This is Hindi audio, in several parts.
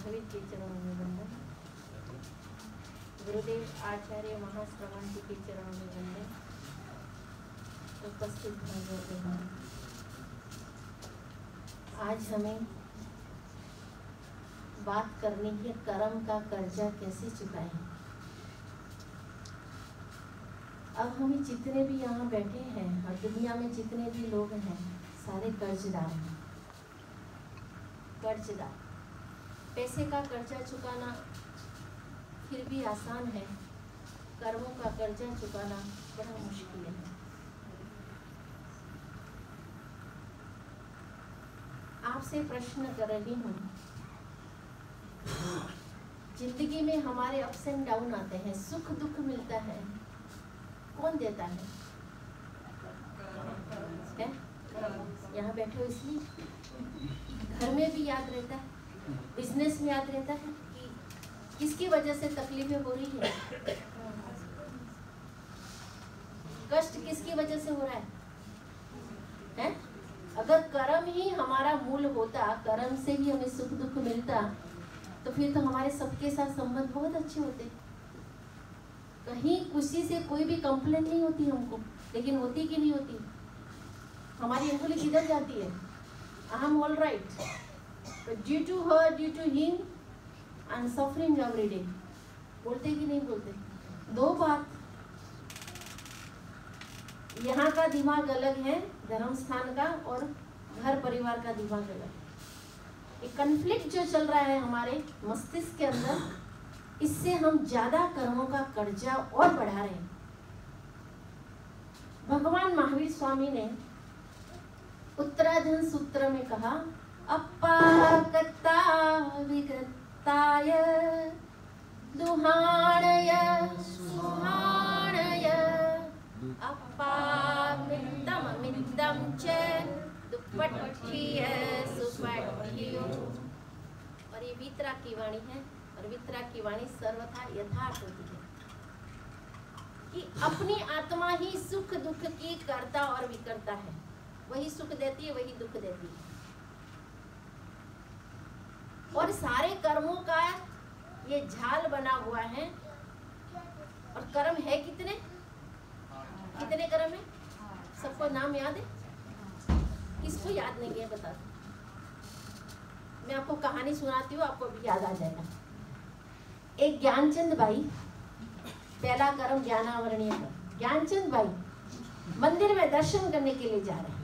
महावीर के चरणों में वंदन, गुरुदेव आचार्य महाश्रवण जी के चरणों में वंदन, उपस्थित भाइयों। आज हमें बात करनी है कर्म का कर्जा कैसे चुकाएं। अब हम जितने भी यहाँ बैठे हैं और दुनिया में जितने भी लोग हैं सारे कर्जदार हैं। कर्जदार, पैसे का कर्जा चुकाना फिर भी आसान है, कर्मों का कर्जा चुकाना बड़ा मुश्किल है। आपसे प्रश्न कर रही हूँ, जिंदगी में हमारे अप्स एंड डाउन आते हैं, सुख दुख मिलता है, कौन देता है? यहाँ बैठे हो इसलिए। घर में भी याद रहता है, बिजनेस में याद रहता है कि किसकी वजह से तकलीफें हो रही है, कष्ट किसकी वजह से हो रहा है? अगर कर्म ही हमारा मूल होता, कर्म से ही हमें सुख दुख मिलता, तो फिर तो हमारे सबके साथ संबंध बहुत अच्छे होते। कहीं किसी से कोई भी कंप्लेन नहीं होती हमको, लेकिन होती कि नहीं होती? हमारी अंगुली किधर जाती है? I am all right, but due to her, due to him, I am suffering every day. बोलते कि नहीं बोलते? दो बात, यहाँ का दिमाग अलग है, धर्म स्थान का, और घर परिवार का दिमाग अलग। एक कन्फ्लिक्ट जो चल रहा है हमारे मस्तिष्क के अंदर, इससे हम ज्यादा कर्मों का कर्जा और बढ़ा रहे हैं। भगवान महावीर स्वामी ने उत्तराधन सूत्र में कहा, अपाकता विगताय दुहाणय सुहाणय अपामितम मितम च दुपट्ठिय सुपट्ठियो। और ये वितरा की वाणी है, और वितरा की वाणी सर्वथा यथार्थ होती है कि अपनी आत्मा ही सुख दुख की कर्ता और विकर्ता है। वही सुख देती है, वही दुख देती है। और सारे कर्मों का ये झाल बना हुआ है। और कर्म है कितने? कितने कर्म है? सबको नाम याद है? किसको याद नहीं है बता दो। मैं आपको कहानी सुनाती हूँ, आपको भी याद आ जाएगा। एक ज्ञानचंद भाई, पहला कर्म ज्ञानावरणीय कर्म। ज्ञानचंद भाई मंदिर में दर्शन करने के लिए जा रहे हैं,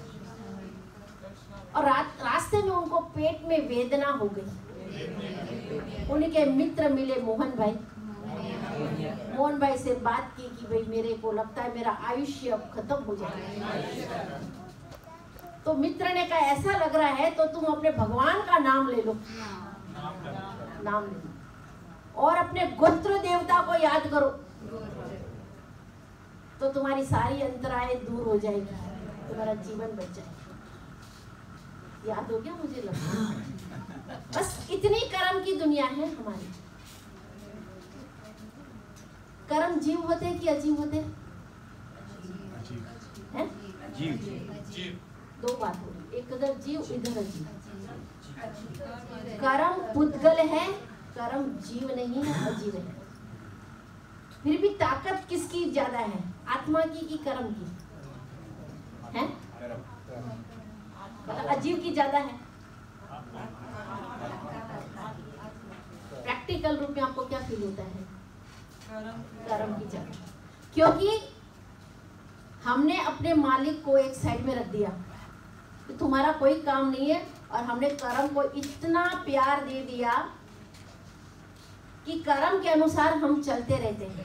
और रास्ते में उनको पेट में वेदना हो गई। उनके मित्र मिले मोहन भाई। मोहन भाई से बात की कि भाई मेरे को लगता है मेरा आयुष्य अब खत्म हो जाएगा। तो मित्र ने कहा ऐसा लग रहा है तो तुम अपने भगवान का नाम ले लो, नाम ले लो, और अपने गोत्र देवता को याद करो, तो तुम्हारी सारी अंतराएं दूर हो जाएगी, तुम्हारा जीवन बच जाएगा। याद हो गया? मुझे लगता बस इतनी कर्म की दुनिया है हमारी। कर्म जीव होते कि अजीव होते हैं? जीव। दो बात हो रही, एक इधर जीव, इधर अजीव। कर्म पुद्गल है, कर्म जीव नहीं है, अजीव है। फिर भी ताकत किसकी ज्यादा है, आत्मा की कि कर्म की है? अजीव की ज्यादा है। प्रैक्टिकल रूप में आपको क्या फील होता है? कर्म की ज्यादा, क्योंकि हमने अपने मालिक को एक साइड में रख दिया कि तुम्हारा कोई काम नहीं है, और हमने कर्म को इतना प्यार दे दिया कि कर्म के अनुसार हम चलते रहते हैं।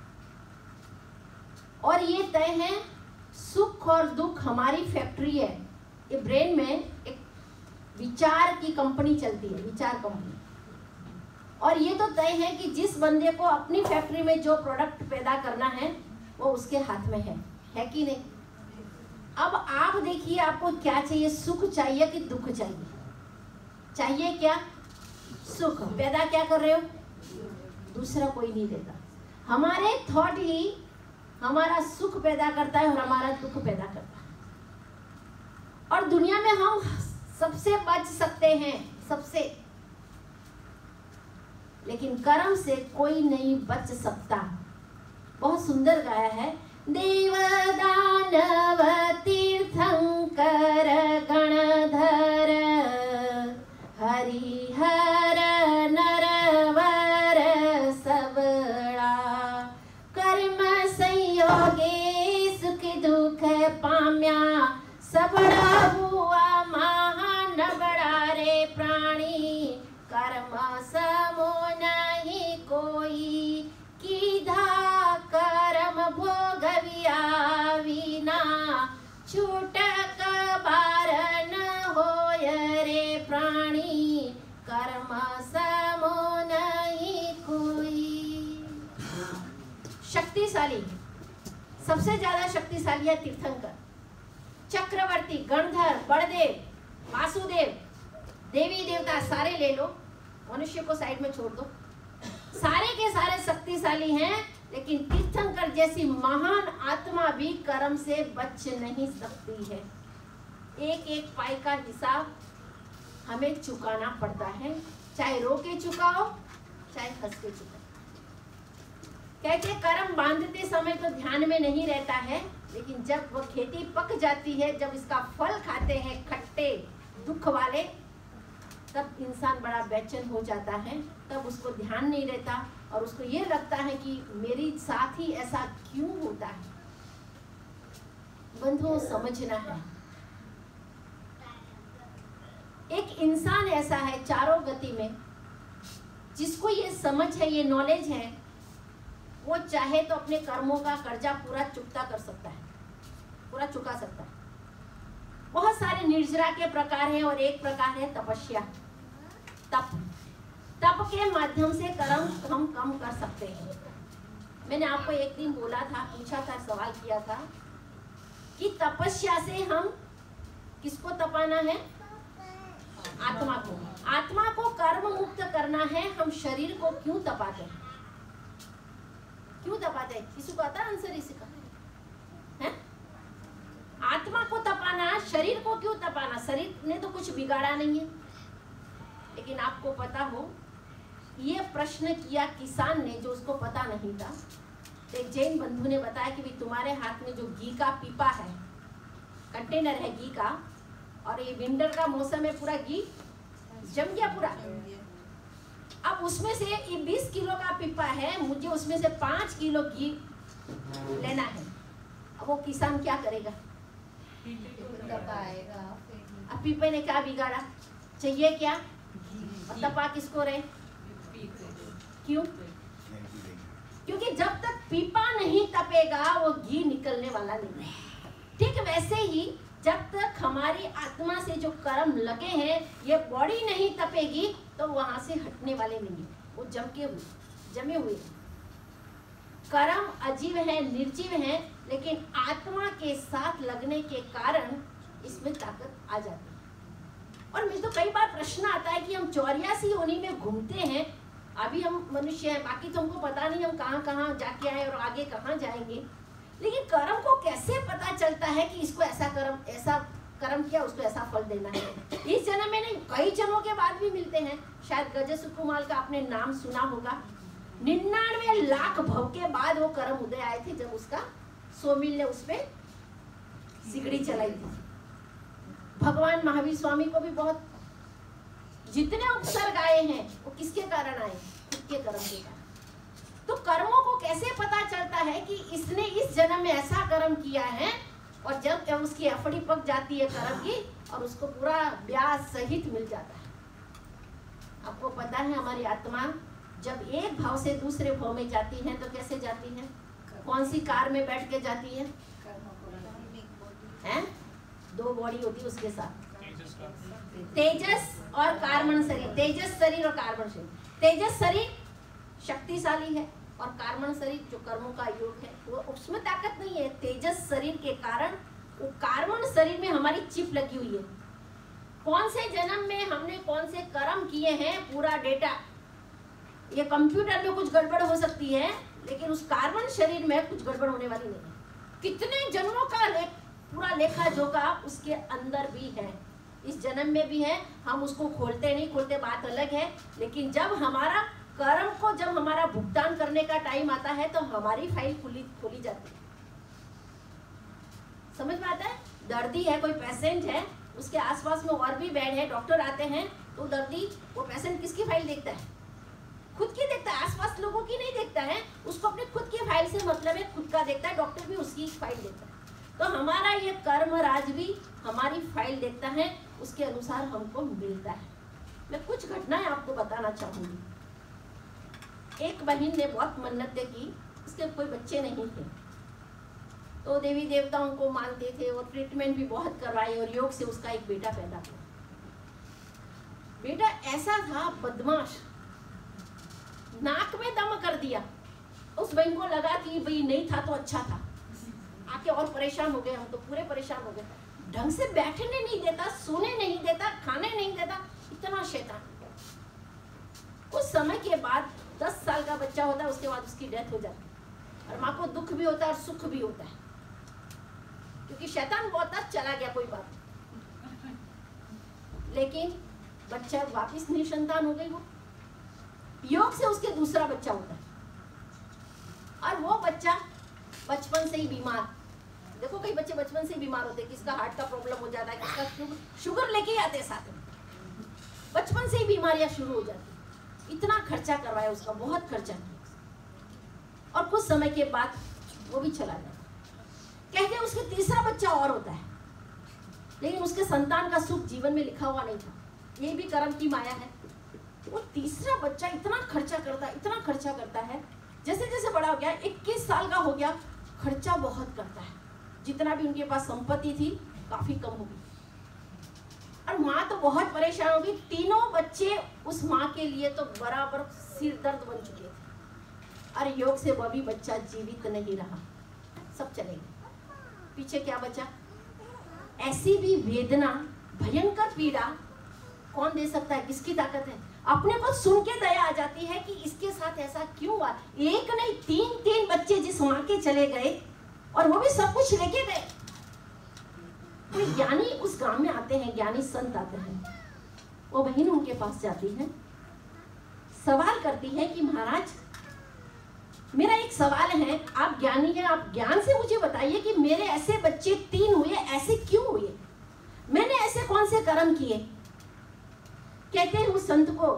और ये तय है, सुख और दुख हमारी फैक्ट्री है। ये ब्रेन में एक विचार की कंपनी चलती है, विचार कंपनी। और ये तो तय है कि जिस बंदे को अपनी फैक्ट्री में जो प्रोडक्ट पैदा करना है वो उसके हाथ में है कि नहीं? अब आप देखिए, आपको क्या चाहिए? सुख चाहिए कि दुख चाहिए? चाहिए क्या? सुख। पैदा क्या कर रहे हो? दूसरा कोई नहीं देता। हमारे थॉट ही हमारा सुख पैदा करता है और हमारा दुख पैदा करता है। और दुनिया में हम सबसे बच सकते हैं, सबसे लेकिन कर्म से कोई नहीं बच सकता। बहुत सुंदर गाया है। देव दानव तीर्थंकर गणधर हरिहर नरवर सबड़ा कर्म संयोगे सुख दुख पाम्या सबड़ा हुआ महानबड़ा रे प्राणी कर्म समो नहीं कोई कीधा कर्म भोगविया विना छूटक बार न होय रे प्राणी कर्म समो नहीं कोई। शक्तिशाली, सबसे ज्यादा शक्तिशाली है तीर्थंकर, चक्रवर्ती, गणधर, बड़देव, वासुदेव, देवी देवता सारे ले लो, मनुष्य को साइड में छोड़ दो, सारे के सारे शक्तिशाली हैं, लेकिन तीर्थंकर जैसी महान आत्मा भी कर्म से बच नहीं सकती है। एक एक पाई का हिसाब हमें चुकाना पड़ता है, चाहे रो के चुकाओ चाहे हंस के चुकाओ। कहते कर्म बांधते समय तो ध्यान में नहीं रहता है, लेकिन जब वह खेती पक जाती है, जब इसका फल खाते हैं खट्टे दुख वाले, तब इंसान बड़ा बेचैन हो जाता है, तब उसको ध्यान नहीं रहता और उसको ये लगता है कि मेरे साथ ही ऐसा क्यों होता है। बंधुओं, समझना है, एक इंसान ऐसा है चारों गति में, जिसको ये समझ है, ये नॉलेज है, वो चाहे तो अपने कर्मों का कर्जा पूरा चुकता कर सकता है, पूरा चुका सकता है। बहुत सारे निर्जरा के प्रकार हैं और एक प्रकार है तपस्या, तप। तप के माध्यम से कर्म हम कम कर सकते हैं। मैंने आपको एक दिन बोला था, पूछा था, सवाल किया था कि तपस्या से हम किसको तपाना है? आत्मा को। आत्मा को कर्म मुक्त करना है। हम शरीर को क्यों तपाते हैं? क्यों तपाते हैं? किसी को आता है आंसर इसी का? है? आत्मा को तपाना, शरीर को क्यों तपाना? शरीर ने तो कुछ बिगाड़ा नहीं है। लेकिन आपको पता हो, ये प्रश्न किया किसान ने, जो उसको पता नहीं था। एक जैन बंधु ने बताया कि भाई तुम्हारे हाथ में जो घी का पीपा है, कंटेनर है घी का, और ये विंटर का मौसम में पूरा घी जम गया पूरा। अब उसमें से ये 20 किलो का पीपा है, मुझे उसमें से 5 किलो घी लेना है। अब वो किसान क्या करेगा? अब पीपे ने क्या बिगाड़ा? चाहिए क्या? और तपा किसको रहे? क्यों? क्योंकि जब तक पीपा नहीं तपेगा वो घी निकलने वाला नहीं है। ठीक वैसे ही जब तक हमारी आत्मा से जो कर्म लगे हैं, ये बॉडी नहीं तपेगी तो वहां से हटने वाले नहीं, वो जमे हुए। कर्म अजीब है, निर्जीव है, लेकिन आत्मा के साथ लगने के कारण इसमें ताकत आ जाती है। और मुझे तो कई बार प्रश्न आता है कि हम 84 योनि में घूमते हैं, अभी हम मनुष्य हैं, बाकी तो हमको पता नहीं हम कहाँ कहाँ जाके आए और आगे कहाँ जाएंगे। लेकिन कर्म को कैसे पता चलता है कि इसको ऐसा कर्म किया, उसको ऐसा फल देना है? इस जन्म में नहीं, कई जन्मों के बाद भी मिलते हैं। शायद गज सुकुमार का आपने नाम सुना होगा। 99 लाख भव के बाद वो कर्म उदय आए थे, जब उसका सोमिल ने उसपे सिगड़ी चलाई थी। भगवान महावीर स्वामी को भी बहुत, जितने उपसर्ग आए हैं वो किसके कारण आए? खुद के कर्म के कारण। तो कर्मों को कैसे पता चलता है कि इसने इस जन्म में ऐसा कर्म किया है, और जब उसकी एफडी पक जाती है कर्म की, और उसको पूरा ब्याज सहित मिल जाता है। आपको पता है हमारी आत्मा जब एक भाव से दूसरे भाव में जाती है तो कैसे जाती है? कौन सी कार में बैठ के जाती है? हैं? 2 बॉडी होती है उसके साथ, तेजस और कार्बन शरीर। तेजस शरीर और कार्बन शरीर। तेजस शरीर शक्तिशाली है, और कार्बन शरीर जो कर्मों का योग है, वो उसमें ताकत नहीं है। तेजस शरीर के कारण वो कार्बन शरीर में हमारी चिप लगी हुई है। कौन से जन्म में हमने कौन से कर्म किए हैं, पूरा डेटा। ये कंप्यूटर में कुछ गड़बड़ हो सकती है, लेकिन उस कार्बन शरीर में कुछ गड़बड़ होने वाली नहीं है। कितने जन्मों का पूरा लेखा जोखा उसके अंदर भी है, इस जन्म में भी है। हम उसको खोलते नहीं, खोलते बात अलग है, लेकिन जब हमारा कर्म को जब हमारा भुगतान करने का टाइम आता है तो हमारी फाइल खोली जाती है। समझ में आता है? दर्दी है, कोई पेशेंट है, उसके आसपास में और भी बेड है, डॉक्टर आते हैं, तो दर्दी वो पेशेंट किसकी फाइल देखता है? खुद की देखता है, आसपास लोगों की नहीं देखता है। उसको अपने खुद की फाइल से मतलब है, खुद का देखता है। डॉक्टर भी उसकी फाइल देखता है। तो हमारा ये कर्म राज भी हमारी फाइल देखता है, उसके अनुसार हमको मिलता है। मैं कुछ घटनाएं आपको बताना चाहूंगी। एक बहन ने बहुत मन्नतें की, उसके कोई बच्चे नहीं थे, तो देवी देवताओं को मानते थे और ट्रीटमेंट भी बहुत करवाए और योग से उसका एक बेटा पैदा हुआ। बेटा ऐसा था बदमाश, नाक में दम कर दिया। उस बहन को लगा कि भाई नहीं था तो अच्छा था, आके और परेशान हो गए, हम तो पूरे परेशान हो गए। ढंग से बैठने नहीं देता, सोने नहीं देता, खाने नहीं देता, इतना शैतान। कुछ समय के बाद 10 साल का बच्चा होता है, उसके बाद उसकी डेथ हो जाती है। और माँ को दुख भी होता है और सुख भी होता है, क्योंकि शैतान बहुत चला गया, कोई बात। लेकिन बच्चा वापिस निसंतान हो गई। वो योग से उसके दूसरा बच्चा होता है, और वो बच्चा बचपन से ही बीमार। देखो कई बच्चे बचपन से ही बीमार होते हैं, किसका हार्ट का प्रॉब्लम हो जाता है, किसका शुगर लेके आते साथ में, बचपन से ही बीमारियां शुरू हो जाती। इतना खर्चा करवाया उसका, बहुत खर्चा किया, और कुछ समय के बाद वो भी चला जाता। कहते हैं उसके तीसरा बच्चा और होता है, लेकिन उसके संतान का सुख जीवन में लिखा हुआ नहीं था। ये भी कर्म की माया है। वो तीसरा बच्चा इतना खर्चा करता है, इतना खर्चा करता है, जैसे जैसे बड़ा हो गया, 21 साल का हो गया, खर्चा बहुत करता है। जितना भी उनके पास संपत्ति थी काफी कम हो गई, और माँ तो बहुत परेशान हो गई। तीनों बच्चे उस माँ के लिए तो बराबर सिर दर्द बन चुके थे, और योग से वह भी बच्चा जीवित नहीं रहा, सब चले गए। पीछे क्या बचा? ऐसी भी वेदना, भयंकर पीड़ा कौन दे सकता है? किसकी ताकत है? अपने को सुन के दया आ जाती है कि इसके साथ ऐसा क्यों हुआ। एक नहीं, 3 बच्चे जिस माँ के चले गए, और वो भी सब कुछ लेके गए। कोई ज्ञानी उस गांव में आते हैं, ज्ञानी संत आते हैं, वो बहन उनके पास जाती है, सवाल करती है कि महाराज मेरा एक सवाल है, आप ज्ञानी हैं, आप ज्ञान से मुझे बताइए कि मेरे ऐसे बच्चे 3 हुए, ऐसे क्यों हुए? मैंने ऐसे कौन से कर्म किए? कहते हैं उस संत को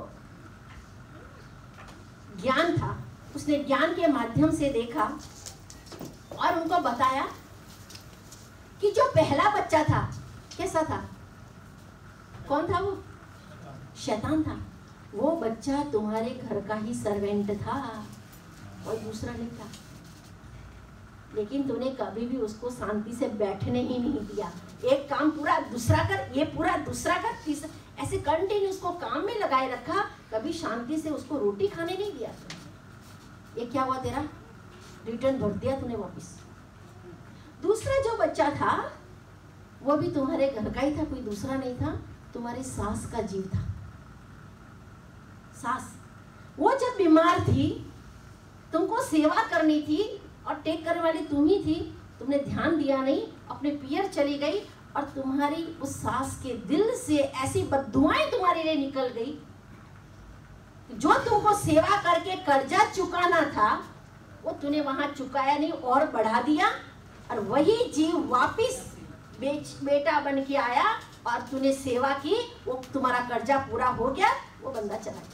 ज्ञान था, उसने ज्ञान के माध्यम से देखा और उनको बताया कि जो पहला बच्चा था कैसा था? कौन था वो? शैतान था। वो बच्चा तुम्हारे घर का ही सर्वेंट था, और दूसरा नहीं था। लेकिन तूने कभी भी उसको शांति से बैठने ही नहीं दिया। एक काम पूरा दूसरा कर, ये पूरा दूसरा कर, तीसरा, ऐसे कंटिन्यू उसको काम में लगाए रखा, कभी शांति से उसको रोटी खाने नहीं दिया। ये क्या हुआ तेरा? रिटर्न भर दिया तूने वापस। दूसरा जो बच्चा था वो भी तुम्हारे घर का ही था, कोई दूसरा नहीं था, तुम्हारी सास का जीव था। सास, वो जब बीमार थी, तुमको सेवा करनी थी और टेक करने वाली तुम ही थी, तुमने ध्यान दिया नहीं, अपने पियर चली गई, और तुम्हारी उस सास के दिल से ऐसी बद्दुआएं तुम्हारे लिए निकल गई। जो तुमको सेवा करके कर्जा चुकाना था वो तूने वहां चुकाया नहीं और बढ़ा दिया, और वही जीव वापिस बेटा बन के आया और तूने सेवा की, वो तुम्हारा कर्जा पूरा हो गया, वो बंदा चला गया।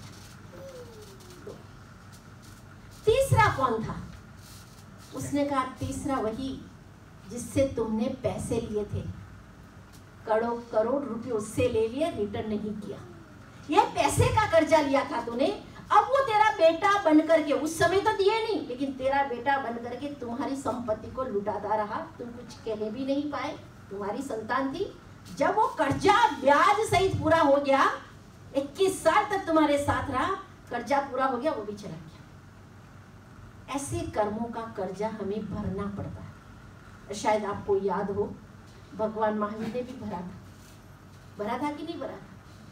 तीसरा कौन था? उसने कहा तीसरा वही जिससे तुमने पैसे लिए थे, करोड़ रुपए उससे ले लिए, रिटर्न नहीं किया। ये पैसे का कर्जा लिया था तूने, अब वो तेरा बेटा बन करके, उस समय तो दिए नहीं, लेकिन तेरा बेटा बन करके तुम्हारी संपत्ति को लुटाता रहा, तुम कुछ कहने भी नहीं पाए, तुम्हारी संतान थी। जब वो कर्जा ब्याज सहित पूरा हो गया, 21 साल तक तुम्हारे साथ रहा, कर्जा पूरा हो गया, वो भी चला गया। ऐसे कर्मों का कर्जा हमें भरना पड़ता है। शायद आपको याद हो, भगवान महावीर ने भी भरा था कि नहीं भरा था?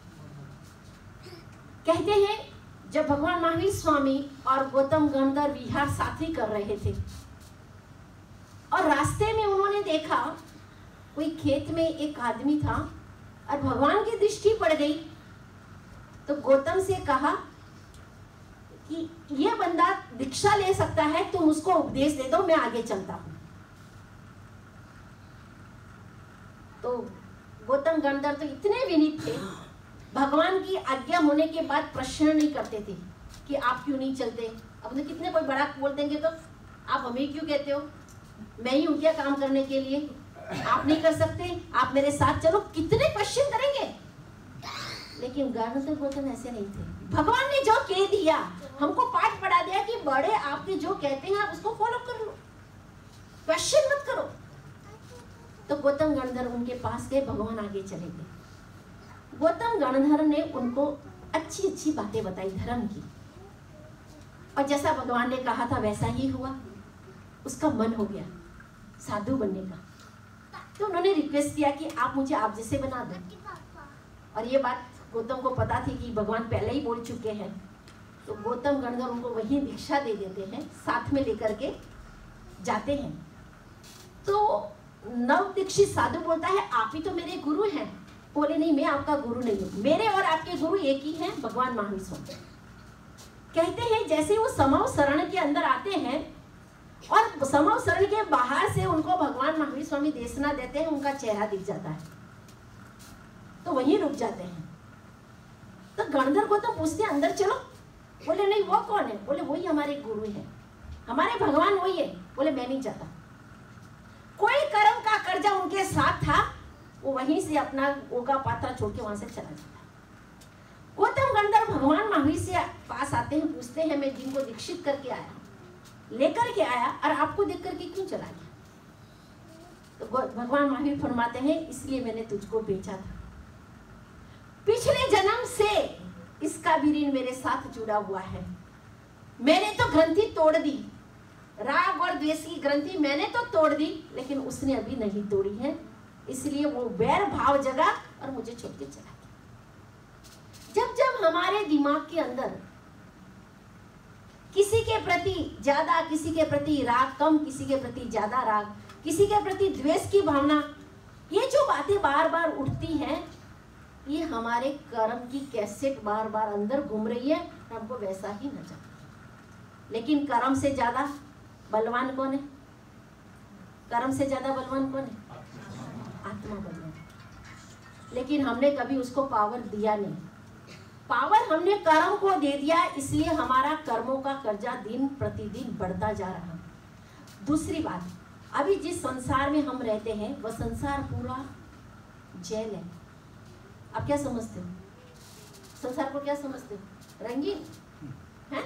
कहते हैं जब भगवान महावीर स्वामी और गौतम गंधर्व विहार साथी कर रहे थे, और रास्ते में उन्होंने देखा कोई खेत में एक आदमी था, और भगवान की दृष्टि पड़ गई, तो गौतम से कहा कि ये बंदा दीक्षा ले सकता है, तुम उसको उपदेश दे दो, मैं आगे चलता हूं। तो गौतम गंधर्व तो इतने विनीत थे, भगवान की आज्ञा होने के बाद प्रश्न नहीं करते थे कि आप क्यों नहीं चलते। अब तो कितने कोई बड़ा बोल देंगे तो आप हमें क्यों कहते हो, मैं ही हूं क्या काम करने के लिए, आप नहीं कर सकते, आप मेरे साथ चलो, कितने क्वेश्चन करेंगे। लेकिन गणधर गौतम ऐसे नहीं थे। भगवान ने जो कह दिया, हमको पाठ पढ़ा दिया कि बड़े आपके जो कहते हैं आप उसको फॉलो कर लो, क्वेश्चन मत करो। तो गौतम गणधर उनके पास गए, भगवान आगे चले गए। गौतम गणधर ने उनको अच्छी अच्छी बातें बताई धर्म की, और जैसा भगवान ने कहा था वैसा ही हुआ। उसका मन हो गया साधु बनने का, तो उन्होंने रिक्वेस्ट किया कि आप मुझे आप जैसे बना दो। और ये बात गौतम को पता थी कि भगवान पहले ही बोल चुके हैं, तो गौतम गणधर उनको वही दीक्षा दे देते हैं, साथ में लेकर के जाते हैं। तो नव दीक्षित साधु बोलता है आप ही तो मेरे गुरु हैं। बोले नहीं, मैं आपका गुरु नहीं हूँ, मेरे और आपके गुरु एक ही हैं, भगवान महावीर स्वामी। कहते हैं जैसे वो समाव शरण के अंदर आते हैं और समाव शरण के बाहर से उनको भगवान महावीर स्वामी देशना देते हैं, उनका चेहरा दिख जाता है, तो वहीं रुक जाते हैं। तो गणधर को तो पूछते हैं अंदर चलो। बोले नहीं, वो कौन है? बोले वही हमारे गुरु है, हमारे भगवान वही है। बोले मैं नहीं चाहता। कोई कर्म का कर्जा उनके साथ था, वो वहीं से अपना ओगा पात्रा छोड़ के वहां से चला जाता है। गौतम गणधर भगवान महावीर से पास आते हैं, पूछते हैं मैं जिनको दीक्षित करके आया, लेकर के आया, और आपको देख करके क्यों चला गया? तो भगवान महावीर फरमाते हैं इसलिए मैंने तुझको भेजा था, पिछले जन्म से इसका भी ऋण मेरे साथ जुड़ा हुआ है। मैंने तो ग्रंथि तोड़ दी, राग और द्वेष की ग्रंथि मैंने तो तोड़ दी, लेकिन उसने अभी नहीं तोड़ी है, इसलिए वो वैर भाव जगा और मुझे छोड़ के चला गया। जब जब हमारे दिमाग के अंदर किसी के प्रति ज्यादा, किसी के प्रति राग कम, किसी के प्रति ज्यादा राग, किसी के प्रति द्वेष की भावना, ये जो बातें बार बार उठती हैं, ये हमारे कर्म की कैसेट बार बार अंदर घूम रही है, हमको वैसा ही नजर आता है। लेकिन कर्म से ज्यादा बलवान कौन है? कर्म से ज्यादा बलवान कौन है? आत्मा बलवान। लेकिन हमने कभी उसको पावर दिया नहीं, पावर हमने कर्म को दे दिया, इसलिए हमारा कर्मों का कर्जा दिन प्रतिदिन बढ़ता जा रहा है। दूसरी बात, अभी जिस संसार में हम रहते हैं वह संसार पूरा जेल है। आप क्या समझते हो? संसार को क्या समझते हो? रंगीन है?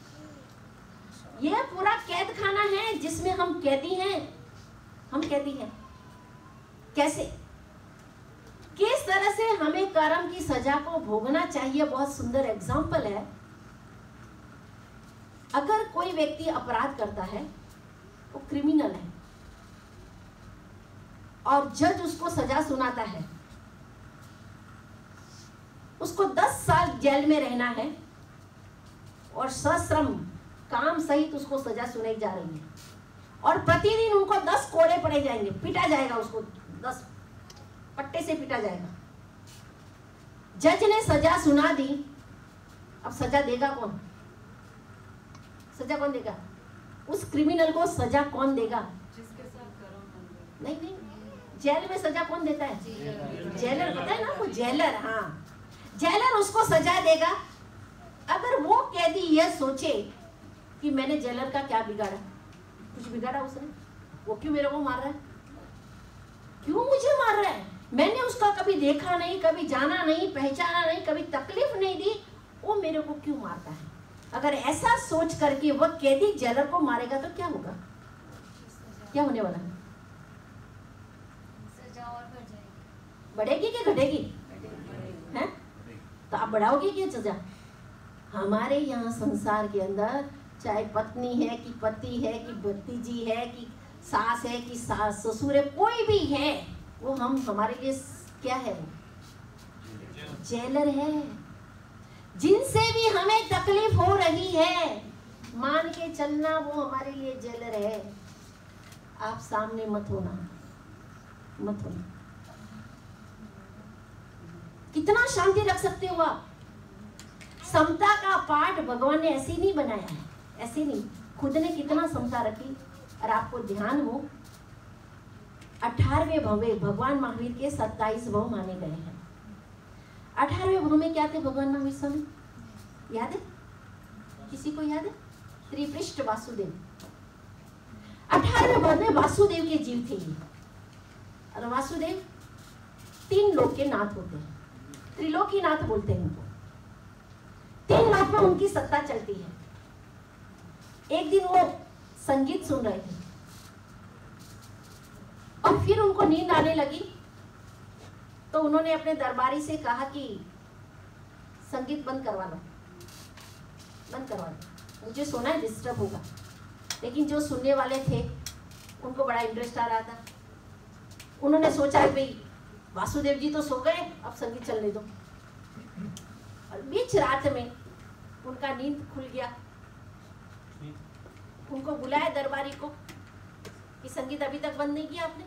यह पूरा कैद खाना है जिसमें हम कैदी हैं। हम कैदी हैं कैसे? किस तरह से हमें कर्म की सजा को भोगना चाहिए, बहुत सुंदर एग्जाम्पल है। अगर कोई व्यक्ति अपराध करता है, वो क्रिमिनल है, और जज उसको सजा सुनाता है, उसको 10 साल जेल में रहना है और सश्रम काम सहित उसको सजा सुनाई जा रही है, और प्रतिदिन उनको 10 कोड़े पड़े जाएंगे, पीटा जाएगा उसको, 10 पट्टे से पीटा जाएगा। जज ने सजा सुना दी, अब सजा देगा कौन? सजा कौन देगा? उस क्रिमिनल को सजा कौन देगा? जिसके साथ कर्म नहीं नहीं, जेल में सजा कौन देता है? जेलर, पता है ना वो जेलर। हाँ, जेलर उसको सजा देगा। अगर वो कैदी यह सोचे कि मैंने जेलर का क्या बिगाड़ा, कुछ बिगाड़ा उसने, वो क्यों मेरे को मार रहा है, क्यों मुझे मार रहा है, मैंने उसका कभी देखा नहीं, कभी जाना नहीं, पहचाना नहीं, कभी तकलीफ नहीं दी, वो मेरे को क्यों मारता है? अगर ऐसा सोच करके वह कैदी जेलर को मारेगा तो क्या होगा? क्या होने वाला है? सजा और बढ़ जाएगी। बढ़ेगी कि घटेगी? हैं? तो आप बढ़ाओगे क्या सजा? हमारे यहाँ संसार के अंदर चाहे पत्नी है कि पति है कि भतीजी है कि सास है कि सास ससुर है, कोई भी है, वो हम हमारे लिए क्या है? जेलर है। जिनसे भी हमें तकलीफ हो रही है, मान के चलना वो हमारे लिए जेलर है। आप सामने मत होना, मत होना। कितना शांति रख सकते हो आप? समता का पाठ भगवान ने ऐसे ही नहीं बनाया है, ऐसे नहीं, खुद ने कितना समता रखी। और आपको ध्यान हो 18वें भव में भगवान महावीर के 27 भव माने गए हैं। 18वें भव में क्या थे भगवान महावीर स्वामी, याद है? किसी को याद है? त्रिपृष्ठ वासुदेव। 18वें भव में वासुदेव के जीव थे ये। और वासुदेव 3 लोक के नाथ होते हैं, त्रिलोकी नाथ बोलते हैं उनको। 3 लोक में उनकी सत्ता चलती है। एक दिन वो संगीत सुन रहे थे और फिर उनको नींद आने लगी, तो उन्होंने अपने दरबारी से कहा कि संगीत बंद करवा लो, बंद करवा लो, मुझे सोना है, डिस्टर्ब होगा। लेकिन जो सुनने वाले थे उनको बड़ा इंटरेस्ट आ रहा था। उन्होंने सोचा कि भाई वासुदेव जी तो सो गए, अब संगीत चलने दो। और बीच रात में उनका नींद खुल गया। उनको बुलाया दरबारी को कि संगीत अभी तक बंद नहीं किया आपने,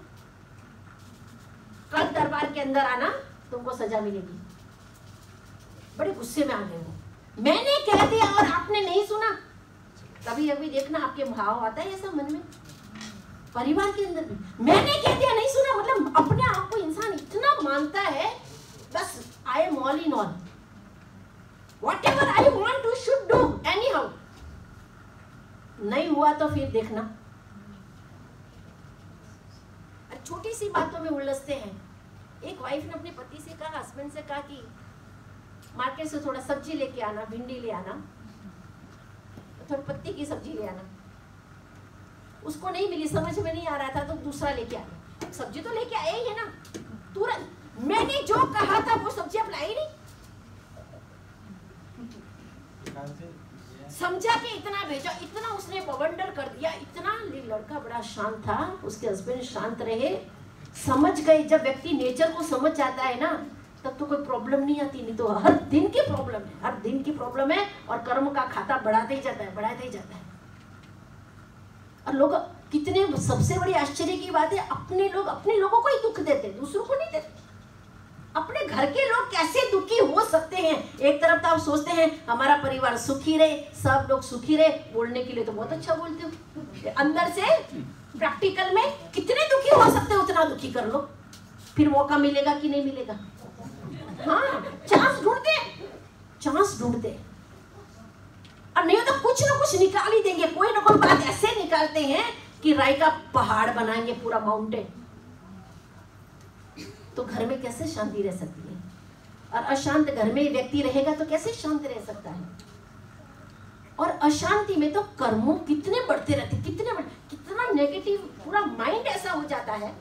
कल दरबार के अंदर आना, तुमको सजा मिलेगी। बड़े गुस्से में आ गए वो, मैंने कह दिया और आपने नहीं सुना। कभी अभी देखना आपके भाव आता है ऐसा मन में, परिवार के अंदर भी, मैंने कह दिया नहीं सुना, मतलब अपने आप को इंसान इतना मानता है, बस I am all in all, whatever I want to should do anyhow. नहीं हुआ तो फिर देखना। छोटी सी बातों में उलझते हैं। एक वाइफ ने अपने पति से कहा, हस्बैंड से कहा कि मार्केट से थोड़ा सब्जी लेके आना, भिंडी ले आना, थोड़ी पत्ती की सब्जी ले आना। उसको नहीं मिली, समझ में नहीं आ रहा था, तो दूसरा लेके आ गया। सब्जी तो लेके आए ही है ना, तुरंत मैंने जो कहा था वो सब्जी आप लाई नहीं, समझा के इतना भेजा, इतना उसने बवंडर कर दिया, इतना। लड़का बड़ा शांत था, उसके हस्बैंड शांत रहे, समझ गए। जब व्यक्ति नेचर को समझ जाता है ना, तब तो कोई प्रॉब्लम नहीं आती, नहीं तो हर दिन की प्रॉब्लम है, हर दिन की प्रॉब्लम है। और कर्म का खाता बढ़ाते ही जाता है, बढ़ाते ही जाता है। और लोग कितने, सबसे बड़ी आश्चर्य की बात है, अपने लोगों को ही दुख देते, दूसरों को नहीं देते। अपने घर के लोग कैसे दुखी हो सकते हैं? एक तरफ तो आप सोचते हैं हमारा परिवार सुखी रहे, सब लोग सुखी रहे, बोलने के लिए तो बहुत अच्छा बोलते हो, अंदर से प्रैक्टिकल में कितने दुखी हो सकते हो उतना दुखी कर लो, फिर मौका मिलेगा कि नहीं मिलेगा? हाँ, चांस ढूंढते और नहीं तो कुछ ना कुछ निकाल ही देंगे, कोई ना कोई बात ऐसे निकालते हैं कि राई का पहाड़ बनाएंगे, पूरा माउंटेन। तो घर में कैसे शांति रह सकती है? और अशांत घर में व्यक्ति रहेगा तो कैसे शांत रह सकता है? और अशांति में तो कर्मों कितने बढ़ते रहते, कितना नेगेटिव, पूरा माइंड ऐसा हो जाता है।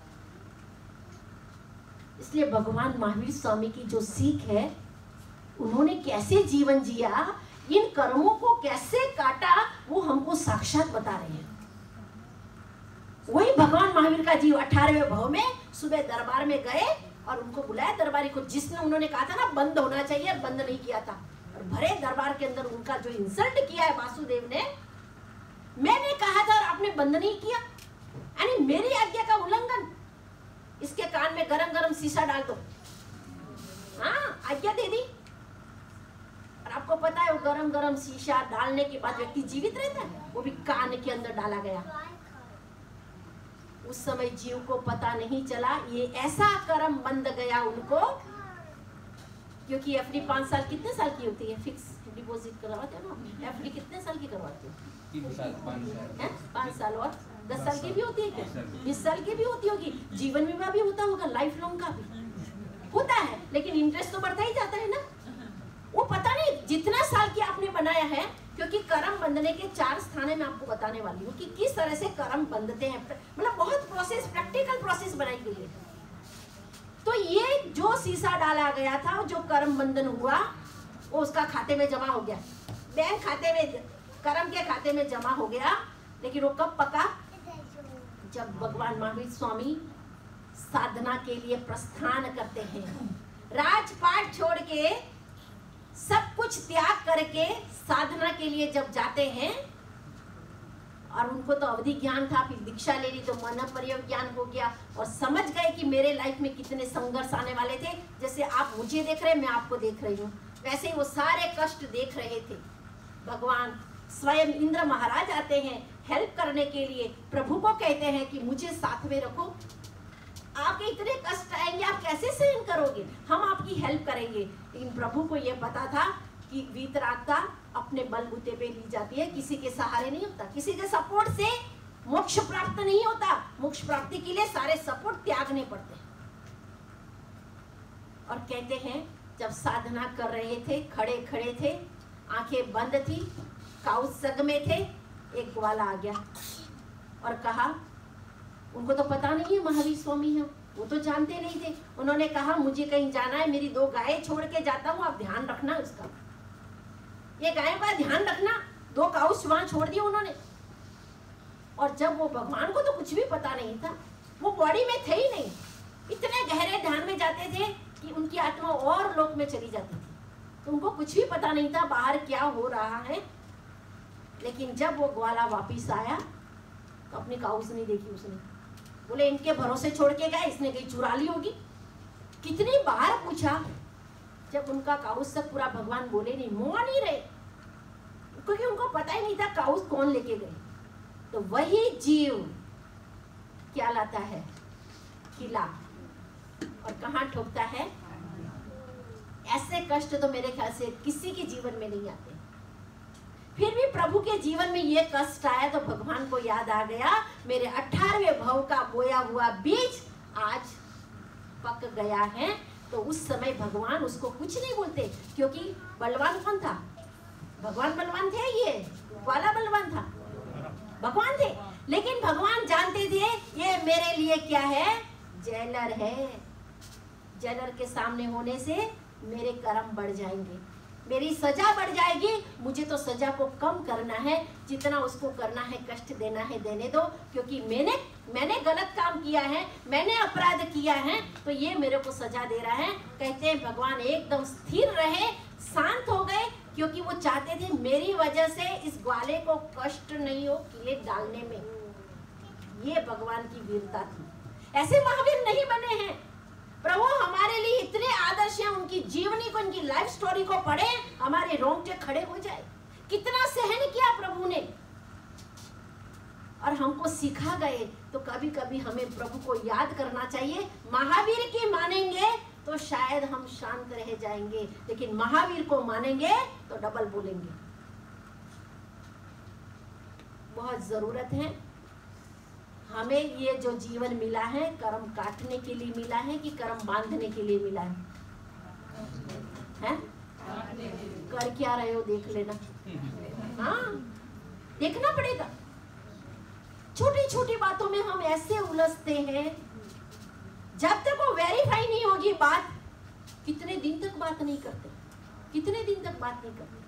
इसलिए भगवान महावीर स्वामी की जो सीख है, उन्होंने कैसे जीवन जिया, इन कर्मों को कैसे काटा, वो हमको साक्षात बता रहे हैं। वही भगवान महावीर का जीव 18वें भव में सुबह दरबार में गए और उनको बुलाया दरबारी को, जिसने उन्होंने कहा था ना बंद होना चाहिए, बंद नहीं किया था। और भरे दरबार के अंदर उनका जो इंसल्ट किया है वासुदेव ने, मैंने कहा था और आपने बंद नहीं किया, यानी मेरी आज्ञा का उल्लंघन। इसके कान में गरम गरम शीशा डाल दो। हाँ, आज्ञा दे दी। और आपको पता है वो गरम गरम शीशा डालने के बाद व्यक्ति जीवित रहता है, वो भी कान के अंदर डाला गया। उस समय जीव को पता नहीं चला, ये ऐसा कर्म बंद गया उनको, क्योंकि एफडी 5 साल, कितने साल की होती है? फिक्स डिपॉजिट करवाते हो ना, एफडी कितने साल की करवाते हो? 5 साल और 10 साल की भी होती है क्या? 20 साल की भी होती होगी, जीवन बीमा भी होता होगा, लाइफ लॉन्ग का भी होता है, लेकिन इंटरेस्ट तो बढ़ता ही जाता है ना। वो पता नहीं जितना साल की आपने बनाया है, क्योंकि कर्म बंधने के 4 स्थान मैं आपको बताने वाली हूँ कि किस तरह से कर्म बंधते हैं। मतलब बहुत प्रोसेस, प्रैक्टिकल प्रोसेस बनाई गई है। तो ये जो शीशा डाला गया था, जो कर्म बंधन हुआ, वो उसका खाते में जमा हो गया, बैंक खाते में, कर्म के खाते में जमा हो गया। लेकिन वो कब पका? जब भगवान महावीर स्वामी साधना के लिए प्रस्थान करते हैं, राजपाट छोड़ के, सब कुछ त्याग करके साधना के लिए जब जाते हैं, और उनको तो अवधि ज्ञान था, फिर दीक्षा ले ली तो मन पर्यव ज्ञान हो गया, और समझ गए कि मेरे लाइफ में कितने संघर्ष आने वाले थे। जैसे आप मुझे देख रहे हैं, मैं आपको देख रही हूँ, वैसे ही वो सारे कष्ट देख रहे थे। भगवान स्वयं इंद्र महाराज आते हैं हेल्प करने के लिए, प्रभु को कहते हैं कि मुझे साथ में रखो, आपके इतने कष्ट आएंगे, आप कैसे सहन करोगे, हम आपकी हेल्प करेंगे। लेकिन प्रभु को यह पता था कि वीतरागता अपने बलबूते पे ली जाती है, किसी के सहारे नहीं होता, किसी के सपोर्ट से मोक्ष प्राप्त नहीं होता। मोक्ष प्राप्ति के लिए सारे सपोर्ट त्यागने पड़ते हैं। और कहते हैं जब साधना कर रहे थे, खड़े खड़े थे, आंखें बंद थी, काउसग में थे, एक ग्वाला आ गया और कहा, उनको तो पता नहीं है महावीर स्वामी हैं, वो तो जानते नहीं थे। उन्होंने कहा मुझे कहीं जाना है, मेरी 2 गायें छोड़ के जाता हूँ, आप ध्यान रखना उसका, ये गायों का ध्यान रखना। 2 काउस वहां छोड़ दिए उन्होंने। और जब वो भगवान को तो कुछ भी पता नहीं था, वो बॉडी में थे ही नहीं, इतने गहरे ध्यान में जाते थे कि उनकी आत्मा और लोक में चली जाती थी, तो उनको कुछ भी पता नहीं था बाहर क्या हो रहा है। लेकिन जब वो ग्वाला वापिस आया तो अपनी काउस नहीं देखी उसने, बोले इनके भरोसे छोड़ के गए, इसने कहीं चुरा ली होगी। कितनी बार पूछा, जब उनका काउस तक पूरा भगवान बोले नहीं, मुँह नहीं रहे, क्योंकि उनको पता ही नहीं था काउस कौन लेके गए। तो वही जीव क्या लाता है, किला, और कहाँ ठोकता है। ऐसे कष्ट तो मेरे ख्याल से किसी के जीवन में नहीं आते। फिर भी प्रभु के जीवन में ये कष्ट आया तो भगवान को याद आ गया, मेरे 18वें भव का बोया हुआ बीज आज पक गया है। तो उस समय भगवान उसको कुछ नहीं बोलते, क्योंकि बलवान कौन था, भगवान बलवान थे, ये वाला बलवान था, भगवान थे। लेकिन भगवान जानते थे ये मेरे लिए क्या है, जेलर है, जेलर के सामने होने से मेरे कर्म बढ़ जाएंगे, मेरी सजा बढ़ जाएगी। मुझे तो सजा को कम करना है, जितना उसको करना है, कष्ट देना है देने दो, क्योंकि मैंने गलत काम किया है, मैंने अपराध किया है, तो ये मेरे को सजा दे रहा है। कहते हैं भगवान एकदम स्थिर रहे, शांत हो गए, क्योंकि वो चाहते थे मेरी वजह से इस ग्वाले को कष्ट नहीं हो किले डालने में। ये भगवान की वीरता थी। ऐसे महावीर नहीं बने हैं। प्रभु हमारे लिए इतने आदर्श हैं, उनकी जीवनी को, उनकी लाइफ स्टोरी को पढ़े, हमारे रोंगटे खड़े हो जाए। कितना सहन किया प्रभु ने, और हमको सिखा गए। तो कभी कभी हमें प्रभु को याद करना चाहिए। महावीर की मानेंगे तो शायद हम शांत रह जाएंगे, लेकिन महावीर को मानेंगे तो डबल बोलेंगे। बहुत जरूरत है हमें। ये जो जीवन मिला है, कर्म काटने के लिए मिला है कि कर्म बांधने के लिए मिला है? हैं? कर क्या रहे हो देख लेना। हाँ, देखना पड़ेगा। छोटी छोटी बातों में हम ऐसे उलझते हैं, जब तक वो वेरीफाई नहीं होगी बात, कितने दिन तक बात नहीं करते, कितने दिन तक बात नहीं करते।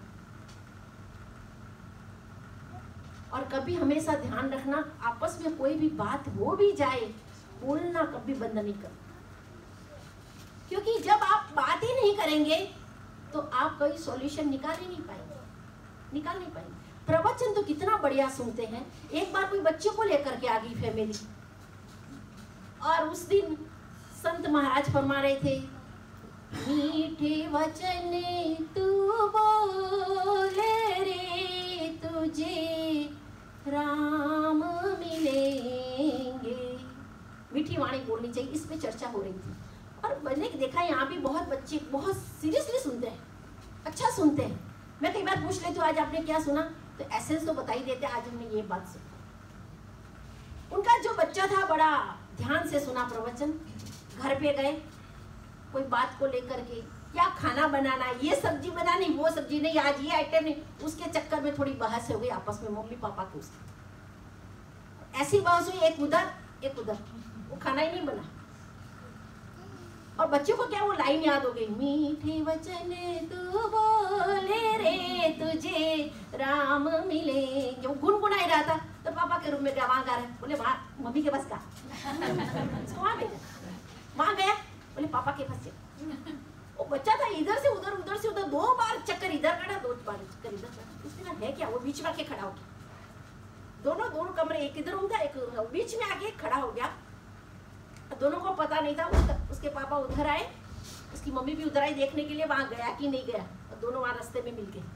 और कभी हमेशा ध्यान रखना, आपस में कोई भी बात हो भी जाए, बोलना कभी बंद नहीं करना, क्योंकि जब आप बात ही नहीं करेंगे तो आप कोई सॉल्यूशन निकाल ही नहीं पाएंगे। प्रवचन तो कितना बढ़िया सुनते हैं। एक बार कोई बच्चे को लेकर के आ गई फैमिली, और उस दिन संत महाराज फरमा रहे थे, मीठे वचन तू बोले रे, तुझे राम मिलेंगे। मीठी वाणी बोलनी चाहिए, इस पे चर्चा हो रही थी। और मैंने देखा यहाँ भी बहुत बच्चे बहुत सीरियसली सुनते हैं, अच्छा सुनते हैं। मैं कई बार पूछ लेती हूँ आज आपने क्या सुना, तो एसेंस तो बता ही देते, आज हमने ये बात सुनी। उनका जो बच्चा था बड़ा ध्यान से सुना प्रवचन। घर पे गए, कोई बात को लेकर के, क्या खाना बनाना, ये सब्जी बनानी, वो सब्जी नहीं, आज ये आइटम नहीं, उसके चक्कर में थोड़ी बहस हो गई आपस में मम्मी पापा के। उसकी ऐसी बहस हुई, एक उधर एक उधर, वो खाना ही नहीं बना। और बच्चों को क्या वो लाइन याद हो गई, मीठे वचन तू बोले रे, तुझे राम मिलेंगे। वो गुनगुना रहा था, तो पापा के रूम में गया, वहां गा रहे, बोले वहां मम्मी के पास का वहां भेजा, वहां गया, बोले पापा के पास। वो बच्चा था, इधर से उधर, उधर से उधर, 2 बार चक्कर इधर काटा, 2 बार चक्कर इधर काटा। उसने कहा है क्या, वो बीच में आके खड़ा हो गया। दोनों कमरे, एक इधर रूम था, एक बीच में आके खड़ा हो गया। दोनों को पता नहीं था। उसके पापा उधर आए, उसकी मम्मी भी उधर आई देखने के लिए, वहां गया कि नहीं गया, और दोनों वहां रास्ते में मिल गए।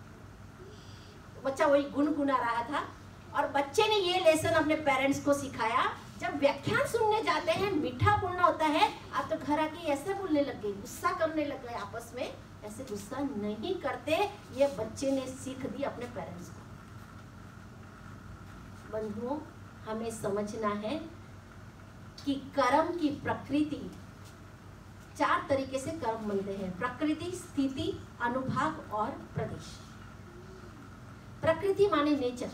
बच्चा वही गुनगुना रहा था, और बच्चे ने ये लेसन अपने पेरेंट्स को सिखाया, जब व्याख्यान सुनने जाते हैं मीठा बोलना होता है। आप तो घर आके ऐसे बोलने लग गए, गुस्सा करने लग गए आपस में, ऐसे गुस्सा नहीं करते। ये बच्चे ने सीख दी अपने पेरेंट्स को। बंधुओं, हमें समझना है कि कर्म की प्रकृति, 4 तरीके से कर्म बनते हैं: प्रकृति, स्थिति, अनुभाग और प्रदेश। प्रकृति माने नेचर।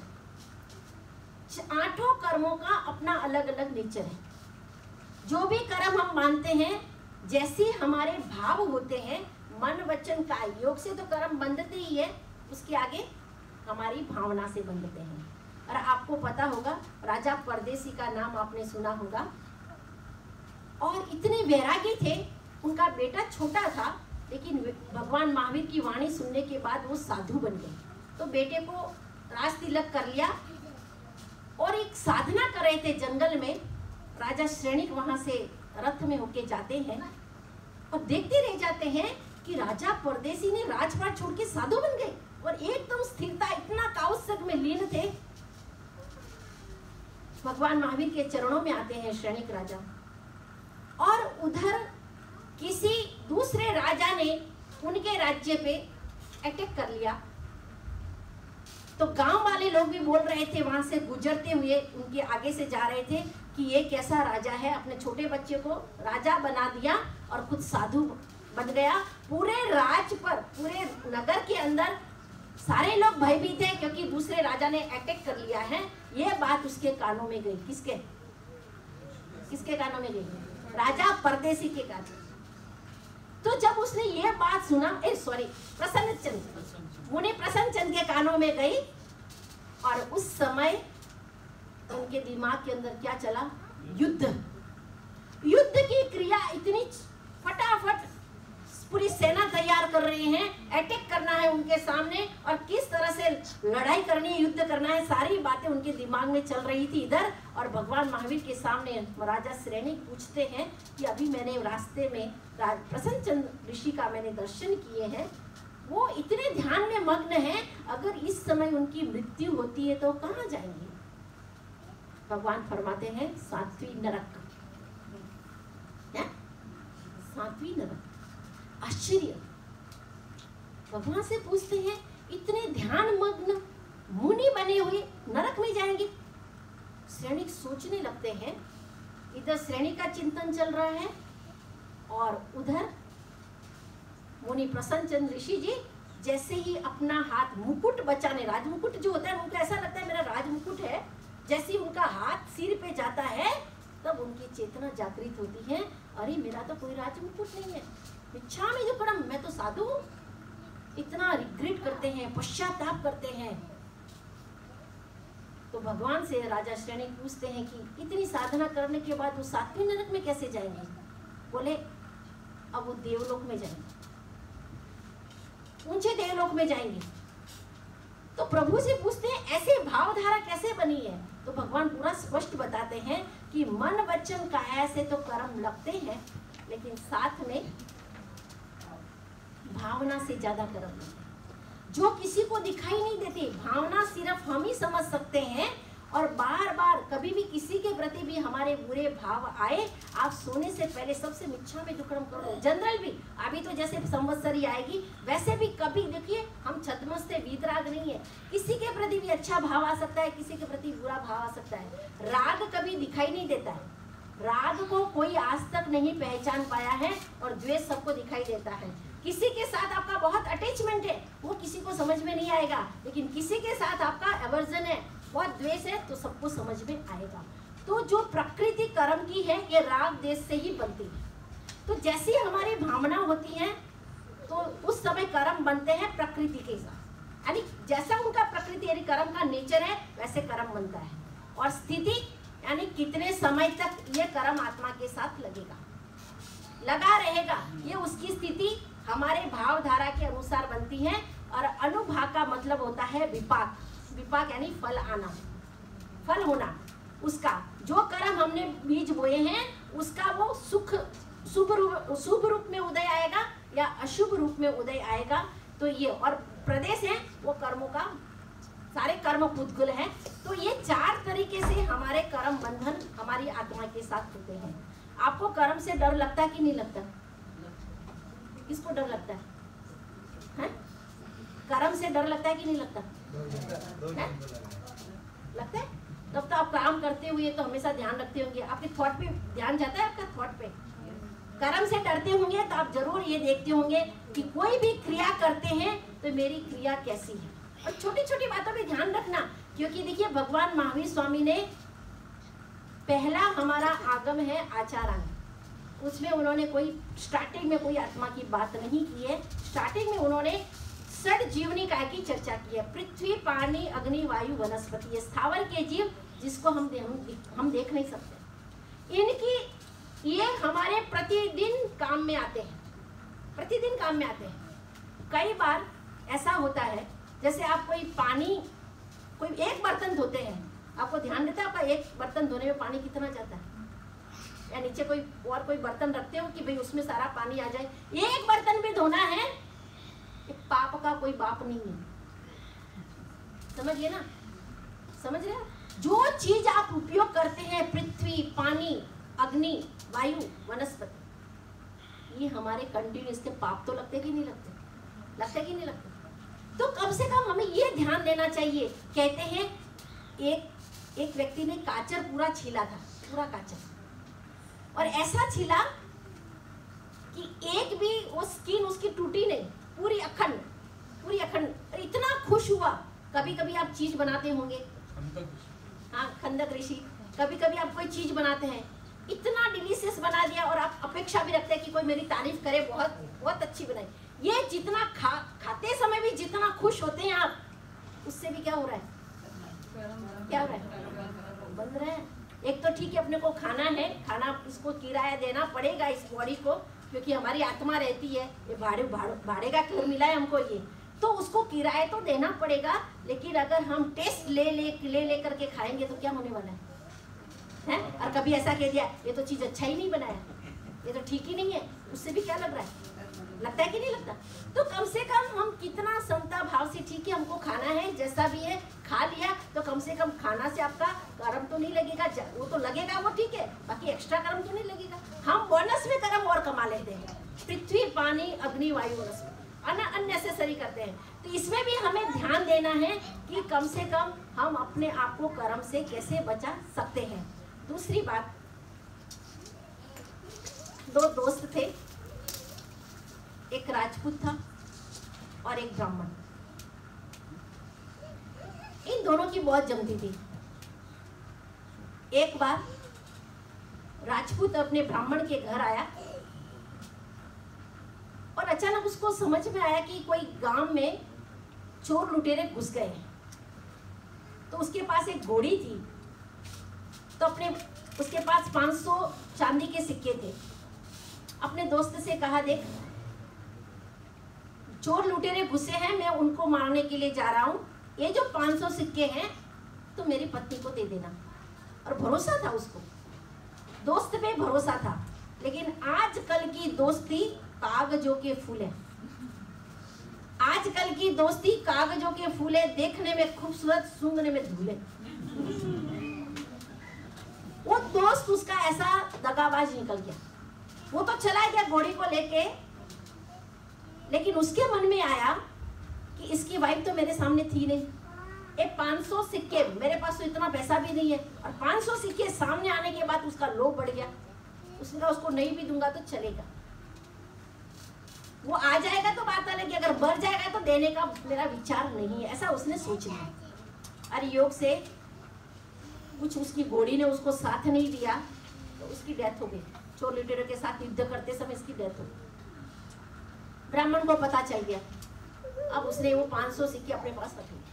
8 कर्मों का अपना अलग अलग नेचर है। जो भी कर्म हम मानते हैं, जैसे हमारे भाव होते हैं, मन वचन काय, योग से तो कर्म बंधते ही है, उसके आगे हमारी भावना से बंधते हैं। और आपको पता होगा, राजा परदेसी का नाम आपने सुना होगा, और इतने वैरागी थे। उनका बेटा छोटा था, लेकिन भगवान महावीर की वाणी सुनने के बाद वो साधु बन गए। तो बेटे को राज तिलक कर लिया, और एक साधना कर रहे थे जंगल में। राजा श्रेणिक वहां से रथ में होके जाते हैं, और देखते रह जाते हैं कि राजा परदेसी ने राजपाट छोड़ के साधु बन गए, और एकदम स्थिरता, इतना काउत्सक में लीन थे। भगवान महावीर के चरणों में आते हैं श्रेणिक राजा, और उधर किसी दूसरे राजा ने उनके राज्य पे अटैक कर लिया। तो गांव वाले लोग भी बोल रहे थे, वहां से गुजरते हुए उनके आगे से जा रहे थे कि ये कैसा राजा है, अपने छोटे बच्चे को राजा बना दिया और खुद साधु बन गया। पूरे राज पर, पूरे नगर के अंदर सारे लोग भयभीत थे, क्योंकि दूसरे राजा ने अटैक कर लिया है। ये बात उसके कानों में गई। किसके कानों में गई? राजा परदेसी के कानों। तो जब उसने ये बात सुना, मुनि प्रसन्नचंद के कानों में गई, और उस समय उनके दिमाग के अंदर क्या चला? युद्ध की क्रिया इतनी फटाफट, पूरी सेना तैयार कर रहे हैं, अटैक करना है उनके सामने, और किस तरह से लड़ाई करनी है, युद्ध करना है, सारी बातें उनके दिमाग में चल रही थी इधर। और भगवान महावीर के सामने राजा श्रेणिक पूछते हैं कि अभी मैंने रास्ते में प्रसन्नचंद ऋषि का मैंने दर्शन किए हैं, वो इतने ध्यान में मग्न हैं, अगर इस समय उनकी मृत्यु होती है तो कहाँ जाएंगे? भगवान फरमाते हैं, 7वीं नरक। 7वीं नरक। आश्चर्य। भगवान से पूछते हैं, इतने ध्यान मग्न मुनि बने हुए नरक में जाएंगे? श्रेणिक सोचने लगते हैं। इधर श्रेणी का चिंतन चल रहा है, और उधर मुनि प्रसन्नचंद ऋषि जी जैसे ही अपना हाथ मुकुट बचाने, राजमुकुट जो होता है, उनको ऐसा लगता है मेरा राजमुकुट है, जैसे ही उनका हाथ सिर पे जाता है, तब उनकी चेतना जागृत होती है, अरे मेरा तो कोई राजमुकुट नहीं है, इच्छा में जो परम, मैं तो साधु हूँ। इतना रिग्रेट करते हैं, पश्चाताप करते हैं। तो भगवान से राजा श्रेणिक पूछते हैं कि इतनी साधना करने के बाद वो 7वीं नरक में कैसे जाएंगे? बोले अब वो देवलोक में जाएंगे, ऊंचे देवलोक में जाएंगे। तो प्रभु से पूछते हैं, ऐसे भावधारा कैसे बनी है? तो भगवान पूरा स्पष्ट बताते हैं कि मन वचन काया से तो कर्म लगते हैं, लेकिन साथ में भावना से ज्यादा कर्म लगते हैं, जो किसी को दिखाई नहीं देती। भावना सिर्फ हम ही समझ सकते हैं, और बार बार कभी भी किसी के प्रति भी हमारे बुरे भाव आए, आप सोने से पहले सबसे मिच्छा में दुक्कड़म करो। जनरल भी अभी तो जैसे संवत्सरी आएगी, वैसे भी कभी देखिए, हम छद्मस्त वीतराग नहीं है, किसी के प्रति भी अच्छा भाव आ सकता है, किसी के प्रति बुरा भाव आ सकता है। राग कभी दिखाई नहीं देता है, राग को कोई आज तक नहीं पहचान पाया है, और द्वेष सबको दिखाई देता है। किसी के साथ आपका बहुत अटैचमेंट है, वो किसी को समझ में नहीं आएगा, लेकिन किसी के साथ आपका एवर्जन है, बहुत द्वेष है, तो सबको समझ में आएगा। तो जो प्रकृति कर्म की है, ये राग देश से ही बनती है। तो जैसी हमारी भावना होती है, तो उस समय कर्म बनते हैं प्रकृति के साथ, यानी जैसा उनका प्रकृति यानी कर्म का नेचर है, वैसे कर्म बनता है। और स्थिति यानी कितने समय तक ये कर्म आत्मा के साथ लगेगा, लगा रहेगा, ये उसकी स्थिति हमारे भावधारा के अनुसार बनती है। और अनुभाग का मतलब होता है विपाक। विपाक यानी फल आना, फल होना। उसका जो कर्म हमने बीज बोए हैं, उसका वो सुख शुभ रूप में उदय आएगा या अशुभ रूप में उदय आएगा। तो ये और प्रदेश है वो कर्मों का, सारे कर्म पुद्गल है। तो ये 4 तरीके से हमारे कर्म बंधन हमारी आत्मा के साथ होते हैं। आपको कर्म से डर लगता है कि नहीं लगता? किसको डर लगता है? कर्म से डर लगता है कि नहीं लगता? लगता है? तब तो आप काम करते हुए तो हमेशा ध्यान रखते होंगे, आपके थॉट पे ध्यान जाता है, आपका थॉट पे। कर्म से डरते होंगे तो आप जरूर ये देखते होंगे कि कोई भी क्रिया करते हैं तो मेरी क्रिया कैसी है। और छोटी छोटी बातों पे ध्यान रखना, क्योंकि देखिए भगवान महावीर स्वामी ने पहला हमारा आगम है आचारांग, उसमें उन्होंने कोई स्टार्टिंग में कोई आत्मा की बात नहीं की है। स्टार्टिंग में उन्होंने षड जीवनी काय की चर्चा की है। पृथ्वी, पानी, अग्नि, वायु, वनस्पति, ये स्थावर के जीव जिसको हम देख नहीं सकते। इनकी ये हमारे प्रतिदिन काम में आते हैं, प्रतिदिन काम में आते हैं। कई बार ऐसा होता है जैसे आप कोई पानी, कोई एक बर्तन धोते हैं, आपको ध्यान देता है आपका एक बर्तन धोने में पानी कितना जाता है? या नीचे कोई और कोई बर्तन रखते हो कि भाई उसमें सारा पानी आ जाए? एक बर्तन भी धोना है, एक पाप का कोई बाप नहीं है। समझिए ना, समझ रहे? जो चीज आप उपयोग करते हैं, पृथ्वी, पानी, अग्नि, वायु, वनस्पति, ये हमारे कंटिन्यूस के पाप तो लगते कि नहीं लगते? लगते कि नहीं लगते? तो कम से कम हमें ये ध्यान देना चाहिए। कहते हैं एक व्यक्ति ने काचर पूरा छीला था, पूरा काचर, और ऐसा छीला कि एक भी वो स्किन उसकी टूटी नहीं, पूरी अखंड, पूरी अखंड। इतना खुश हुआ। कभी कभी आप चीज बनाते होंगे, हाँ, खंदक ऋषि, कभी कभी आप कोई चीज बनाते हैं, इतना डिलीशियस बना दिया और आप अपेक्षा भी रखते हैं कि कोई मेरी तारीफ करे, बहुत बहुत अच्छी बनाई। ये जितना खाते समय भी जितना खुश होते हैं आप, उससे भी क्या हो रहा है? क्या हो रहा है? बंद रहा है। एक तो ठीक है, अपने को खाना है, खाना इसको किराया देना पड़ेगा इस बॉडी को, क्योंकि हमारी आत्मा रहती है, ये भाड़े का घर मिला है हमको, ये तो उसको किराया तो देना पड़ेगा। लेकिन अगर हम टेस्ट ले करके खाएंगे तो क्या होने वाला है? और कभी ऐसा कह दिया ये तो चीज अच्छा ही नहीं बनाया, ये तो ठीक ही नहीं है, उससे भी क्या लग रहा है? लगता है कि नहीं लगता? तो कम से कम हम कितना समता भाव से, ठीक है हमको खाना है, जैसा भी है खा लिया, तो कम से कम खाना से आपका कर्म तो नहीं लगेगा। वो तो लगेगा, वो ठीक है, बाकी एक्स्ट्रा कर्म तो नहीं लगेगा। हम बोनस में कर्म और कमा लेते हैं, पृथ्वी, पानी, अग्नि, वायु, वनस्पति, अननेसेसरी करते हैं। तो इसमें भी हमें ध्यान देना है कि कम से कम हम अपने आप को कर्म से कैसे बचा सकते हैं। दूसरी बात, 2 दोस्त थे, एक राजपूत था और एक ब्राह्मण। इन दोनों की बहुत जमती थी। एक बार राजपूत अपने ब्राह्मण के घर आया और अचानक उसको समझ में आया कि कोई गांव में चोर लुटेरे घुस गए हैं। तो उसके पास एक घोड़ी थी, तो उसके पास 500 चांदी के सिक्के थे। अपने दोस्त से कहा, देख चोर लुटेरे घुसे हैं, मैं उनको मारने के लिए जा रहा हूँ, ये जो 500 सिक्के हैं तो मेरी पत्नी को दे देना। और भरोसा था उसको, दोस्त पे भरोसा था। लेकिन आजकल की दोस्ती कागजों के फूल है, आजकल की दोस्ती कागजों के फूल है, देखने में खूबसूरत, सूंघने में धूल है। वो दोस्त उसका ऐसा दगाबाज निकल गया, वो तो चला गया घोड़ी को लेके, लेकिन उसके मन में आया कि इसकी वाइफ तो मेरे सामने थी नहीं, ये 500 सिक्के, मेरे पास तो इतना पैसा भी नहीं है, और 500 सिक्के सामने आने के बाद उसका लोभ बढ़ गया। उसने कहा उसको नहीं भी दूंगा तो चलेगा, वो आ जाएगा तो बात अलग है, अगर बढ़ जाएगा तो देने का मेरा विचार नहीं है, ऐसा उसने सोच लिया। और योग से कुछ उसकी घोड़ी ने उसको साथ नहीं दिया तो उसकी डेथ हो गई। चोर लुटेरों के साथ युद्ध करते समय इसकी डेथ हो गई। ब्राह्मण को पता चल गया, अब उसने वो 500 सिक्के अपने पास रख लिए।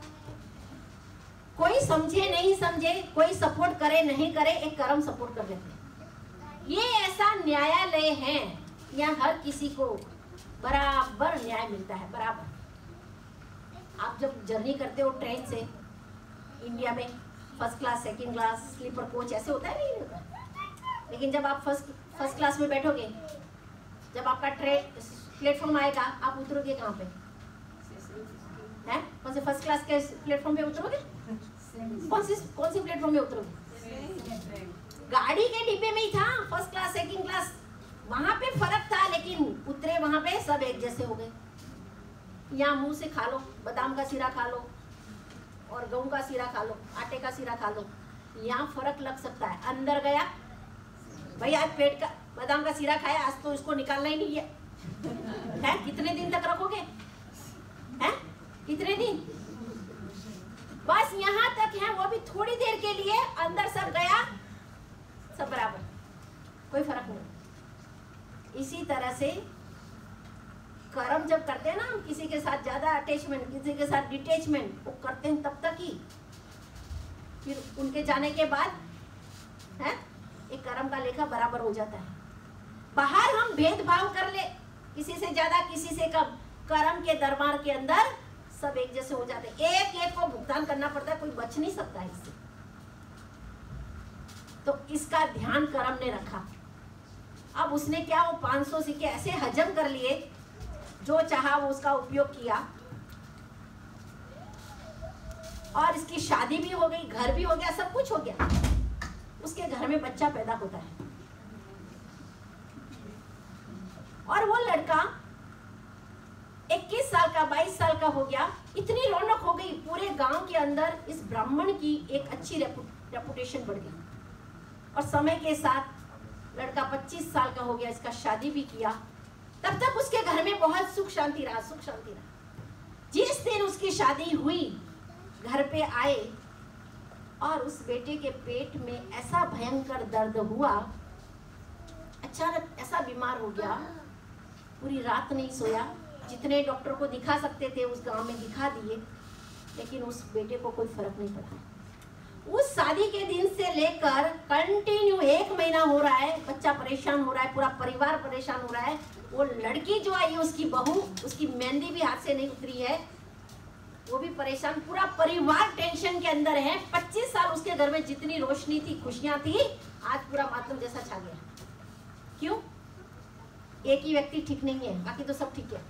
कोई समझे नहीं समझे, कोई सपोर्ट करे नहीं करे, एक कर्म सपोर्ट कर लेते हैं। ये ऐसा न्यायालय है, यहाँ हर किसी को बराबर न्याय मिलता है, बराबर। आप जब जर्नी करते हो ट्रेन से, इंडिया में first class, second class, sleeper coach ऐसे होता है, नहीं होता। लेकिन जब आप फर्स्ट फर्स्ट क्लास में बैठोगे, जब आपका ट्रेन प्लेटफॉर्म आएगा आप उतरोगे कहाँ पे? हैं? कौन से फर्स्ट क्लास के प्लेटफॉर्म पे उतरोगे? कौन सी प्लेटफॉर्म पे उतरोगे? गाड़ी के डिब्बे में ही था फर्स्ट क्लास सेकंड क्लास, वहां पे फर्क था, लेकिन उतरे वहां पे सब एक जैसे हो गए। यहाँ मुंह से खा लो, बादाम का सीरा खा लो और गेहूं का सीरा खा लो, आटे का सीरा खा लो, यहाँ फर्क लग सकता है। अंदर गया भाई, आज पेट का बादाम का सीरा खाया, आज तो इसको निकालना ही नहीं है। कितने दिन तक रखोगे? हैं? कितने दिन? बस यहाँ तक है, वो भी थोड़ी देर के लिए, अंदर सब गया, सब बराबर, कोई फर्क नहीं। इसी तरह से कर्म जब करते हैं ना हम, किसी के साथ ज्यादा अटैचमेंट, किसी के साथ डिटैचमेंट, वो करते हैं तब तक ही, फिर उनके जाने के बाद है एक कर्म का लेखा बराबर हो जाता है। बाहर हम भेदभाव कर ले, किसी से ज्यादा किसी से कम, कर्म के दरबार के अंदर सब एक जैसे हो जाते हैं, एक एक को भुगतान करना पड़ता है, कोई बच नहीं सकता है इससे। तो इसका ध्यान कर्म ने रखा। अब उसने क्या, वो 500 सिक्के ऐसे हजम कर लिए, जो चाहा वो उसका उपयोग किया, और इसकी शादी भी हो गई, घर भी हो गया, सब कुछ हो गया। उसके घर में बच्चा पैदा होता है और वो लड़का 21 साल का 22 साल का हो गया। इतनी रौनक हो गई पूरे गांव के अंदर, इस ब्राह्मण की एक अच्छी रेपुटेशन बढ़ गई। और समय के साथ लड़का 25 साल का हो गया, इसका शादी भी किया। तब तक उसके घर में बहुत सुख शांति रहा, सुख शांति रहा। जिस दिन उसकी शादी हुई, घर पे आए और उस बेटे के पेट में ऐसा भयंकर दर्द हुआ, अचानक ऐसा बीमार हो गया, पूरी रात नहीं सोया। जितने डॉक्टर को दिखा सकते थे उस गांव में दिखा दिए, लेकिन उस बेटे को कोई फर्क नहीं पड़ा। उस शादी के दिन से लेकर कंटिन्यू 1 महीना हो रहा है, बच्चा परेशान हो रहा है, पूरा परिवार परेशान हो रहा है। वो लड़की जो आई है, उसकी बहू, उसकी मेहंदी भी हाथ से नहीं उतरी है, वो भी परेशान, पूरा परिवार टेंशन के अंदर है। 25 साल उसके घर में जितनी रोशनी थी, खुशियां थी, आज पूरा मातम जैसा छा गया। क्यों? एक ही व्यक्ति ठीक नहीं है, बाकी तो सब ठीक है।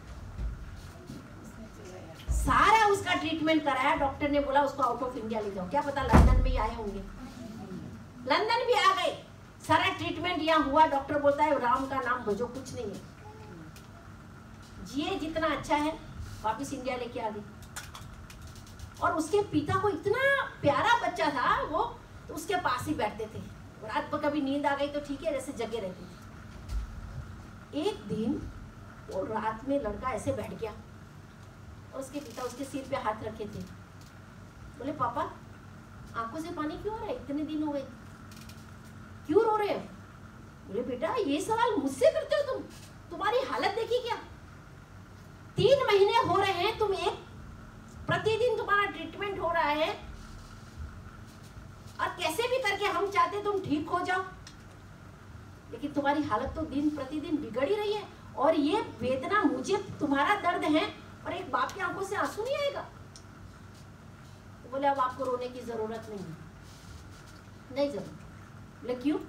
सारा उसका ट्रीटमेंट कराया, डॉक्टर ने बोला उसको आउट ऑफ इंडिया ले जाओ, क्या पता लंदन में ही आए होंगे, लंदन भी आ गए। सारा ट्रीटमेंट यहाँ हुआ, डॉक्टर बोलता है राम का नाम भजो, कुछ नहीं है, जिए जितना अच्छा है, वापिस इंडिया लेके आ गई। और उसके पिता को इतना प्यारा बच्चा था, वो तो उसके पास ही बैठते थे, रात को कभी नींद आ गई तो ठीक है, जैसे जगे रहते थे। एक दिन वो रात में लड़का ऐसे बैठ गया और उसके पिता उसके सिर पे हाथ रखे थे। बोले पापा आंखों से पानी क्यों आ रहा है, इतने दिन हो गए, क्यों रो रहे हो? बोले बेटा ये सवाल मुझसे करते हो तुम, तुम्हारी हालत देखी क्या, 3 महीने हो रहे हैं, तुम एक प्रतिदिन तुम्हारा ट्रीटमेंट हो रहा है, और कैसे भी करके हम चाहते तुम ठीक हो जाओ, लेकिन तुम्हारी हालत तो दिन प्रतिदिन बिगड़ ही रही है, और ये वेदना मुझे, तुम्हारा दर्द है, और एक बाप की आंखों से आंसू नहीं आएगा। तो बोले अब आपको रोने की जरूरत नहीं है। नहीं जरूरत। बोले क्यों?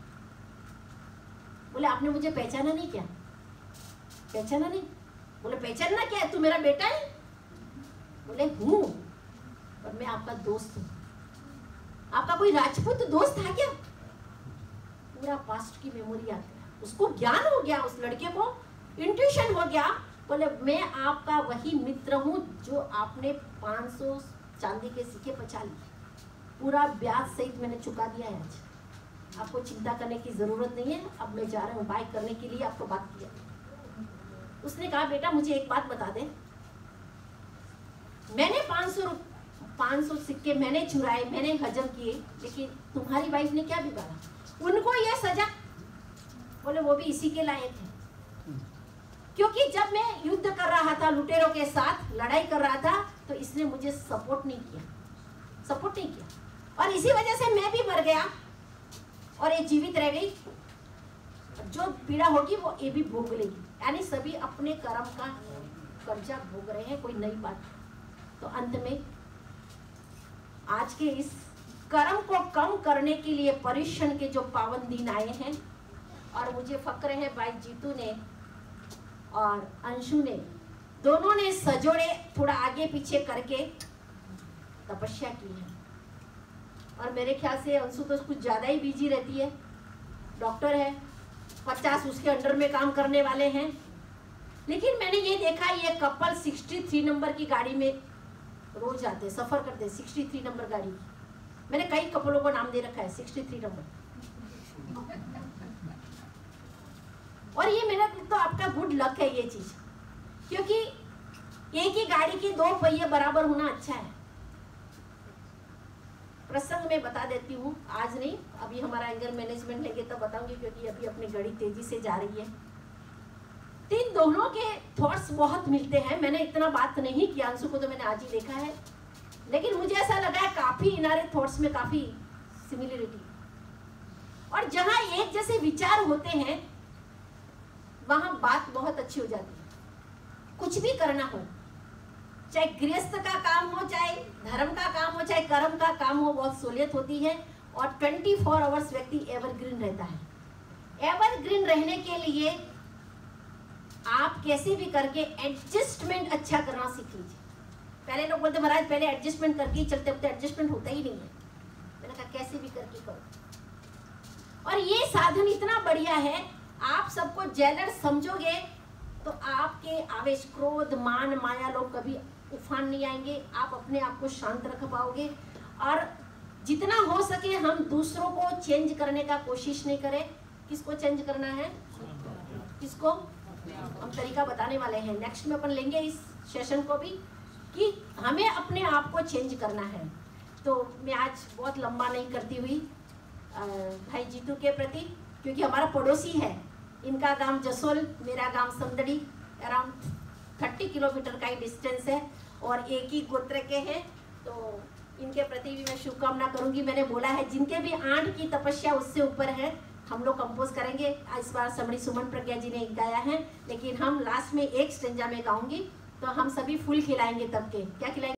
बोले आपने मुझे पहचाना नहीं क्या? पहचाना नहीं? बोले पहचानना क्या है, तू मेरा बेटा है? बोले हूँ, पर मैं आपका दोस्त हूँ। आपका कोई राजपूत दोस्त था क्या? पूरा पास्ट की मेमोरी आ गया, उसको ज्ञान हो गया, उस लड़के को इंट्यूशन हो गया। बोले मैं आपका वही मित्र हूँ जो आपने 500 चांदी के सिक्के बचा लिए, पूरा ब्याज सहित मैंने चुका दिया है आज, आपको चिंता करने की जरूरत नहीं है। अब मैं जा रहा हूँ बाय करने के लिए, आपको बात किया। उसने कहा बेटा मुझे एक बात बता दे, मैंने 500 सिक्के मैंने चुराए, मैंने हजम किए, लेकिन तुम्हारी वाइफ ने क्या बिगाड़ा, उनको यह सजा? बोले वो भी इसी के लायक है, क्योंकि जब मैं युद्ध कर रहा था, लुटेरों के साथ लड़ाई कर रहा था, तो इसने मुझे सपोर्ट नहीं किया, और इसी वजह से मैं भी मर गया और ये जीवित रह गई। जो पीड़ा होगी वो ये भी भोग लेगी, यानी सभी अपने कर्म का कर्जा भोग रहे हैं, कोई नई बात। तो अंत में आज के इस कर्म को कम करने के लिए परिश्रम के जो पावन दिन आए हैं, और मुझे फक्र है भाई जीतू ने और अंशु ने, दोनों ने सजोड़े थोड़ा आगे पीछे करके तपस्या की है। और मेरे ख्याल से अंशु तो कुछ ज़्यादा ही बिजी रहती है, डॉक्टर है, 50 उसके अंडर में काम करने वाले हैं। लेकिन मैंने ये देखा ये कपल 63 नंबर की गाड़ी में रोज आते, सफ़र करते, 63 नंबर गाड़ी। मैंने कई कपलों को नाम दे रखा है 63 नंबर। और ये मेरा तो आपका गुड लक है ये चीज़, क्योंकि एक ही गाड़ी के 2 पहिए बराबर होना अच्छा है। प्रसंग में बता देती हूँ, आज नहीं, अभी हमारा एंगर मैनेजमेंट लेंगे तब बताऊंगी, क्योंकि अभी अपनी गाड़ी तेजी से जा रही है। इन दोनों के थॉट्स बहुत मिलते हैं। मैंने इतना बात नहीं किया, अंशु को तो मैंने आज ही देखा है, लेकिन मुझे ऐसा लगा है काफी इनारे थॉट्स में काफी सिमिलरिटी। और जहां एक जैसे विचार होते हैं वहां बात बहुत अच्छी हो जाती है। कुछ भी करना हो, चाहे गृहस्थ का काम हो, चाहे धर्म का काम हो, चाहे कर्म का काम हो, बहुत सहूलियत होती है। और 24 आवर्स व्यक्ति एवरग्रीन रहता है। एवरग्रीन रहने के लिए आप कैसे भी करके एडजस्टमेंट अच्छा करना सीख लीजिए। पहले लोग बोलते महाराज पहले एडजस्टमेंट करके ही चलते, अब तो एडजस्टमेंट होता ही नहीं है। मैंने कहा कैसे भी करके करो। और ये साधन इतना बढ़िया है, आप सबको जेलर समझोगे तो आपके आवेश, क्रोध, मान, माया लोग कभी उफान नहीं आएंगे। आप अपने आप को शांत रख पाओगे। और जितना हो सके हम दूसरों को चेंज करने का कोशिश नहीं करें। किसको चेंज करना है, किसको, हम तरीका बताने वाले हैं। नेक्स्ट में अपन लेंगे इस सेशन को भी कि हमें अपने आप को चेंज करना है। तो मैं आज बहुत लंबा नहीं करती हुई भाई जीतू के प्रति, क्योंकि हमारा पड़ोसी है, इनका गांव जसोल, मेरा गांव समदड़ी, अराउंड 30 किलोमीटर का ही डिस्टेंस है और एक ही गोत्र के हैं। तो इनके प्रति भी मैं शुभकामना करूंगी। मैंने बोला है जिनके भी 8 की तपस्या उससे ऊपर है, हम लोग कंपोज करेंगे। इस बार समड़ी सुमन प्रज्ञा जी ने गाया है, लेकिन हम लास्ट में एक स्टेंजा में गाऊंगी। तो हम सभी फूल खिलाएंगे तब के, क्या खिलाएंगे?